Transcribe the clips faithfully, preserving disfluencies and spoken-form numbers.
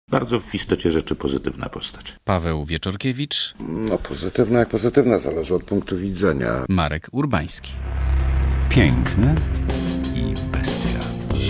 Bardzo w istocie rzeczy pozytywna postać. Paweł Wieczorkiewicz. No pozytywna jak pozytywna, zależy od punktu widzenia. Marek Urbański. Piękny i bestia.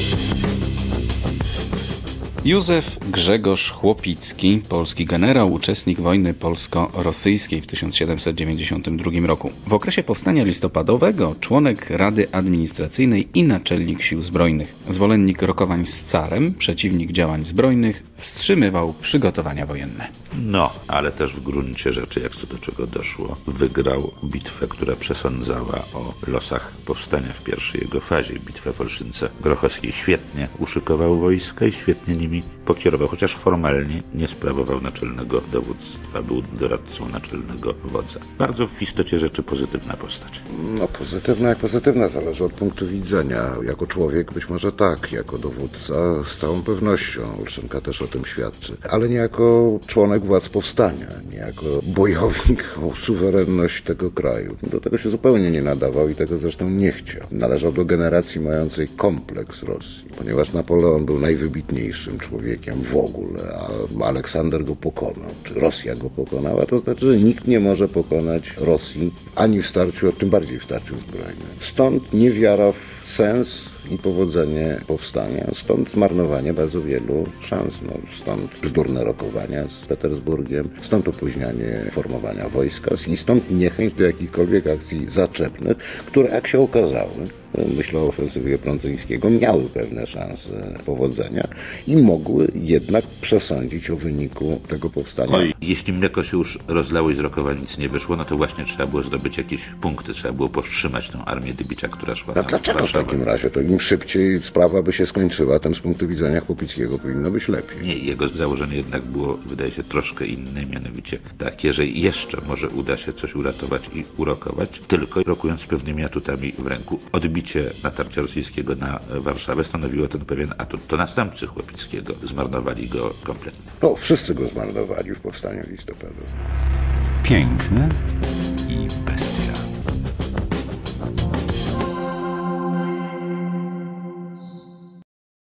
Józef Grzegorz Chłopicki, polski generał, uczestnik wojny polsko-rosyjskiej w tysiąc siedemset dziewięćdziesiątym drugim roku. W okresie powstania listopadowego członek Rady Administracyjnej i naczelnik Sił Zbrojnych. Zwolennik rokowań z carem, przeciwnik działań zbrojnych, wstrzymywał przygotowania wojenne. No, ale też w gruncie rzeczy, jak co do czego doszło, wygrał bitwę, która przesądzała o losach powstania w pierwszej jego fazie. Bitwę w Olszynce Grochowskiej. Świetnie uszykował wojska i świetnie nimi pokierował, chociaż formalnie nie sprawował naczelnego dowództwa, był doradcą naczelnego wodza. Bardzo w istocie rzeczy pozytywna postać. No pozytywna jak pozytywna, zależy od punktu widzenia. Jako człowiek być może tak, jako dowódca z całą pewnością. Olszynka też o tym świadczy. Ale nie jako członek władz powstania, nie jako bojownik o suwerenność tego kraju. Do tego się zupełnie nie nadawał i tego zresztą nie chciał. Należał do generacji mającej kompleks Rosji, ponieważ Napoleon był najwybitniejszym człowiekiem w ogóle, a Aleksander go pokonał, czy Rosja go pokonała, to znaczy, że nikt nie może pokonać Rosji ani w starciu, a tym bardziej w starciu zbrojnym. Stąd niewiara w sens i powodzenie powstania, stąd zmarnowanie bardzo wielu szans, no, stąd bzdurne rokowania z Petersburgiem, stąd opóźnianie formowania wojska i stąd niechęć do jakichkolwiek akcji zaczepnych, które jak się okazały, myślę o ofensywie Prądzyńskiego, miały pewne szanse powodzenia i mogły jednak przesądzić o wyniku tego powstania. Oj, jeśli mleko się już rozlało i z rokowań nic nie wyszło, no to właśnie trzeba było zdobyć jakieś punkty, trzeba było powstrzymać tę armię Dybicza, która szła A na dlaczego w takim razie? To im szybciej sprawa by się skończyła, tym z punktu widzenia Chłopickiego powinno być lepiej. Nie, jego założenie jednak było, wydaje się, troszkę inne, mianowicie takie, że jeszcze może uda się coś uratować i urokować, tylko rokując z pewnymi atutami w ręku. Odbicie natarcia rosyjskiego na Warszawę stanowiło ten pewien atut. To następcy Chłopickiego zmarnowali go kompletnie. No, wszyscy go zmarnowali w powstaniu listopadowym. Piękny i bestia.